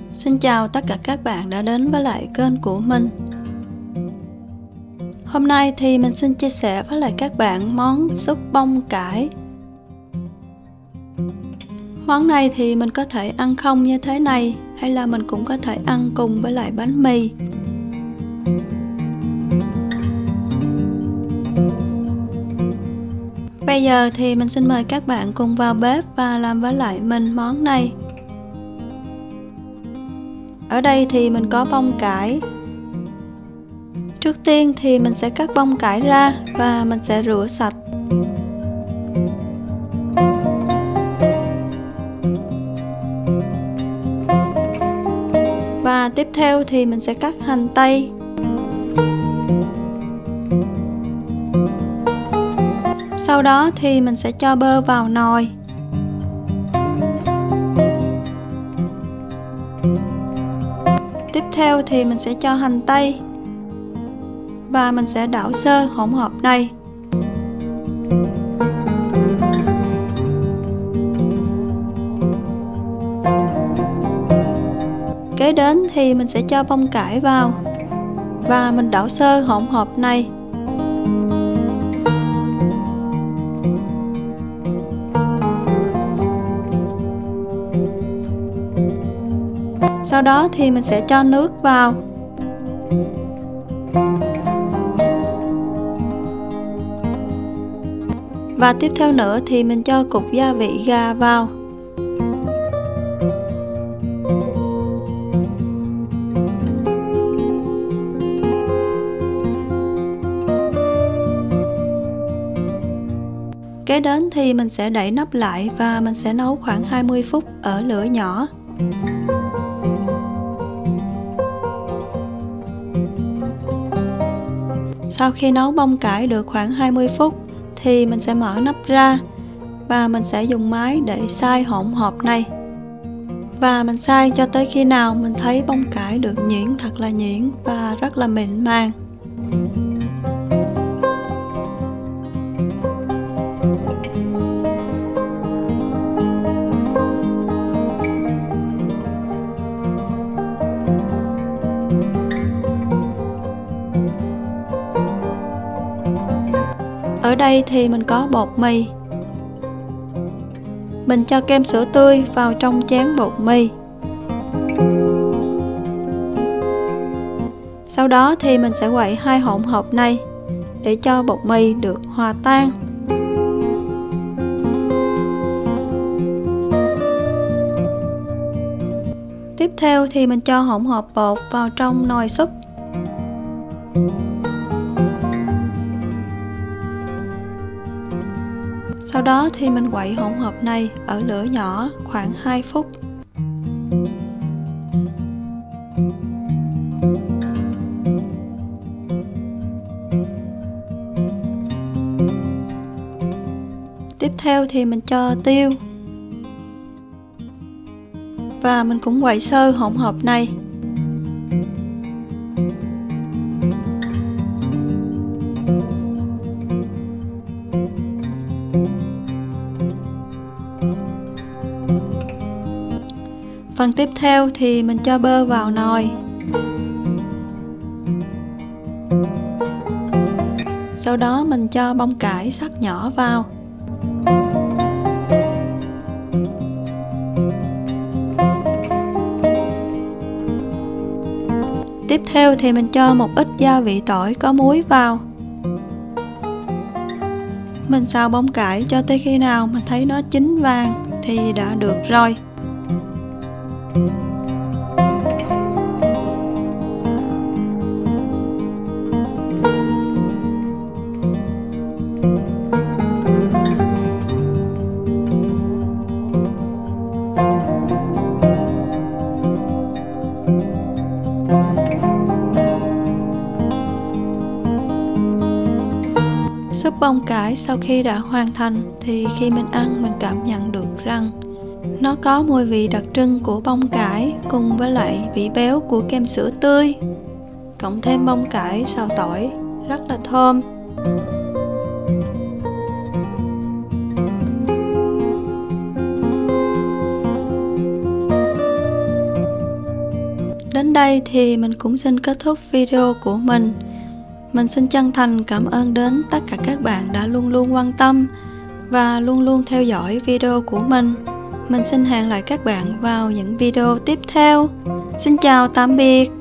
Xin chào tất cả các bạn đã đến với lại kênh của mình. Hôm nay thì mình xin chia sẻ với lại các bạn món súp bông cải. Món này thì mình có thể ăn không như thế này, hay là mình cũng có thể ăn cùng với lại bánh mì. Bây giờ thì mình xin mời các bạn cùng vào bếp và làm với lại mình món này. Ở đây thì mình có bông cải. Trước tiên thì mình sẽ cắt bông cải ra và mình sẽ rửa sạch. Và tiếp theo thì mình sẽ cắt hành tây. Sau đó thì mình sẽ cho bơ vào nồi. Tiếp theo thì mình sẽ cho hành tây và mình sẽ đảo sơ hỗn hợp này. Kế đến thì mình sẽ cho bông cải vào và mình đảo sơ hỗn hợp này. Sau đó thì mình sẽ cho nước vào. Và tiếp theo nữa thì mình cho cục gia vị gà vào. Kế đến thì mình sẽ đậy nắp lại và mình sẽ nấu khoảng 20 phút ở lửa nhỏ. Sau khi nấu bông cải được khoảng 20 phút thì mình sẽ mở nắp ra và mình sẽ dùng máy để xay hỗn hợp này. Và mình xay cho tới khi nào mình thấy bông cải được nhuyễn thật là nhuyễn và rất là mịn màng. Ở đây thì mình có bột mì. Mình cho kem sữa tươi vào trong chén bột mì. Sau đó thì mình sẽ quậy hai hỗn hợp này để cho bột mì được hòa tan. Tiếp theo thì mình cho hỗn hợp bột vào trong nồi súp. Sau đó thì mình quậy hỗn hợp này ở lửa nhỏ khoảng 2 phút. Tiếp theo thì mình cho tiêu. Và mình cũng quậy sơ hỗn hợp này. Phần tiếp theo thì mình cho bơ vào nồi. Sau đó mình cho bông cải cắt nhỏ vào. Tiếp theo thì mình cho một ít gia vị tỏi có muối vào. Mình xào bông cải cho tới khi nào mình thấy nó chín vàng thì đã được rồi. Súp bông cải sau khi đã hoàn thành thì khi mình ăn mình cảm nhận được rằng nó có mùi vị đặc trưng của bông cải cùng với lại vị béo của kem sữa tươi, cộng thêm bông cải xào tỏi rất là thơm. đến đây thì mình cũng xin kết thúc video của mình. Mình xin chân thành cảm ơn đến tất cả các bạn đã luôn luôn quan tâm và luôn luôn theo dõi video của mình. Mình xin hẹn lại các bạn vào những video tiếp theo. Xin chào tạm biệt.